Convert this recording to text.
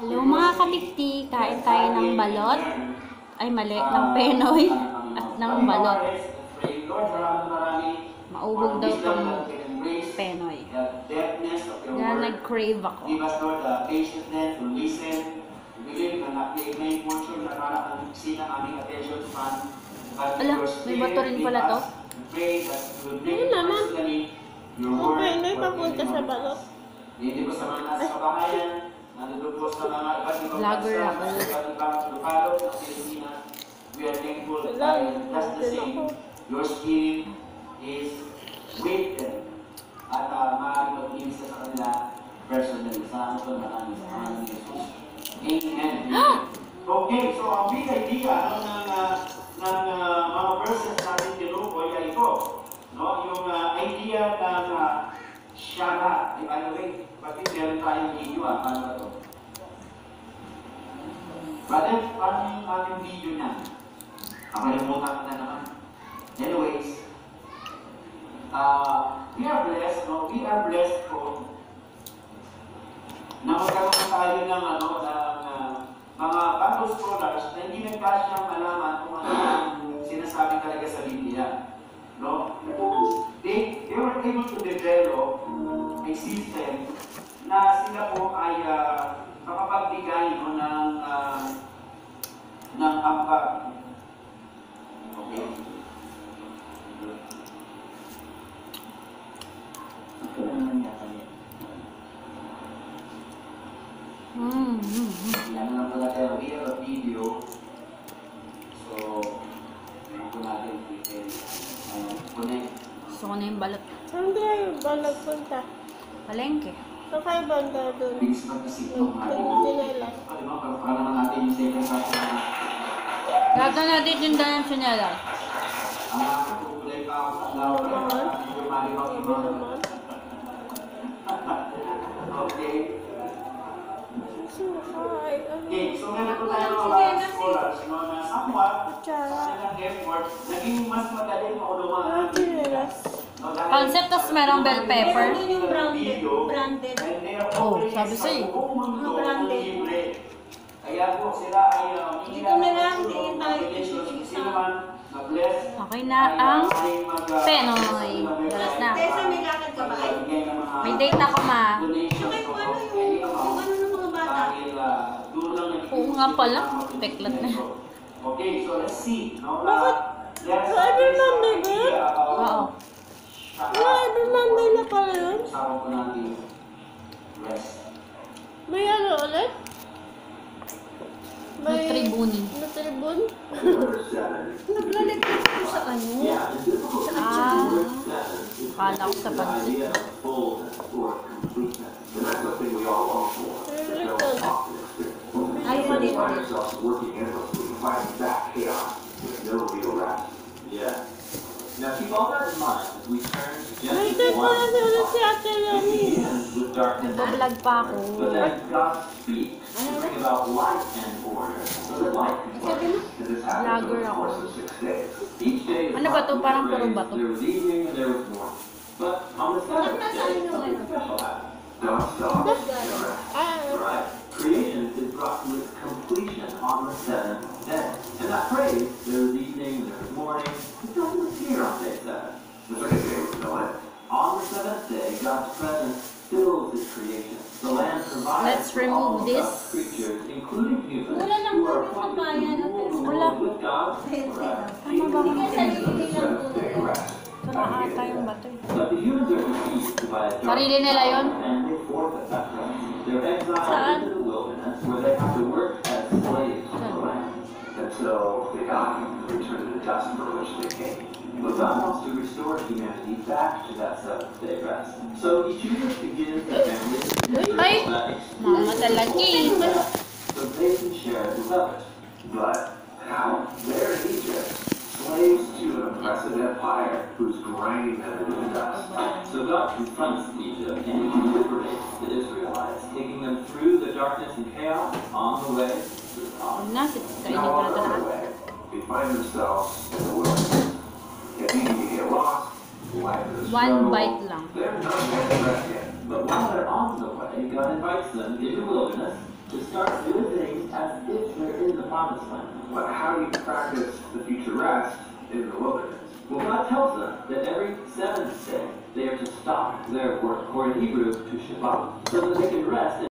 Hello mga katikti, kain tayo ng balot. Ay mali, ng Penoy at ng balot. Maubog daw itong Penoy. Kaya nag-crave ako. Ala, may bato rin pala to. Ano naman? Ang Penoy papunta sa balot. Vlogger ako. Your spirit is weighted at maaaring mag-inis sa kanila personally. Sa ito marami sa kanila ni Jesus. Amen. Okay, so ang big idea ng mga verses natin tinukoy ay ito. No? Yung idea ng Shara. By the way, pati meron tayong video paano ba ito? Brother, paano yung ating video niya? Nakalimutan ko na naman. Anyways, we are blessed, no? We are blessed po na magkaroon tayo ng mga Bible scholars na hindi nagkasyang malaman kung ano ang sinasabi talaga sa Biblia. No? They were able to develop a system na sila po ay makapagbigay ng ambag. Okay? Yan lang pala tayo. We have a video. So, yan po natin. Connect. Gusto ko na yung balot. Saan kaya yung balot punta? Palengke. Saan kaya banda doon? Bilis mag-isip ng Tinelas. Para naman natin yung second session na Gagawin natin yung dalang sinelas. kulay pa ako sa law. Ano naman? Okay. Sumakay. Okay, so meron po tayo mga scholars na somewhat Tsara. silang effort, naging mas madaling mauluman Ah, tinelas. Concept, tapos merong bell pepper. Yung branded. Oh, sabi sa'yo. Mga branded. Kaya po sila ay Dito na lang, tingin tayo. sino man na-bless. Okay na ang Penoy. Balot na. Tessa, may lakad ka ba? Ay, May date ako, ma. sakay ko ano ng mga bata. Oo nga pala. Peklat na. Okay, so let's see. Bakit? Every Monday ba yun? Oo. Every Monday na pala yun? Usapan ko natin. Rest. May ano ulit? Nutribuni. Nutribun? Naglalit ko sa ano? Ah. Akala ko sa pansit. Ay, mali ulit. Now keep all that in mind as we turn to May Genesis ito pala 1. ulit si Ate Lani. Begins with darkness, Nagbablog pa ako. but then God speaks to bring about light and order, so that light can flourish. And this happens over the course of 6 days. Each day is Ano ba to? marked Parang with puro grace. bato. There was evening and there was morning. But on the seventh day, something special happened. God saw and rested. Ah, Right. Creation is brought to its completion on the seventh day. And that phrase, there was evening, there was morning, it doesn't appear on day 7. The second day was no end. On the seventh day, God's presence fills his creation. The land provides Let's for all remove of this. God's creatures, including humans, Wala lang who are kami appointed kabayan to at rule the Wala. world with God forever. Ano ba Hindi ka sarili lang po. Tama ata yung bato eh. But the humans are deceived by a dark Sarili nila yun? and they forfeit that presence. They're exiled Saan? into the wilderness where they have to work as slaves for the land. Until they die and return to the dust for which they came. But God wants to restore humanity back to that seventh-day rest. So he chooses to give the families Ay! that Mga talaki. so they can share the wealth. But how? They're in Egypt, slaves to an oppressive empire who's grinding them into the dust. So God confronts Egypt and he liberates the Israelites, taking them through the darkness and chaos on the way to the promise. Na, kainin Now ko on na their lahat. way, they find themselves in the wilderness. If you get lost, life is a One struggle. bite lang. They're not going to rest yet. But while they're on the way, God invites them into the wilderness to start doing things as if they're in the promised land. But how do you practice the future rest in the wilderness? Well, God tells them that every seventh day they are to stop their work, or in Hebrew, to Shabbat, so that they can rest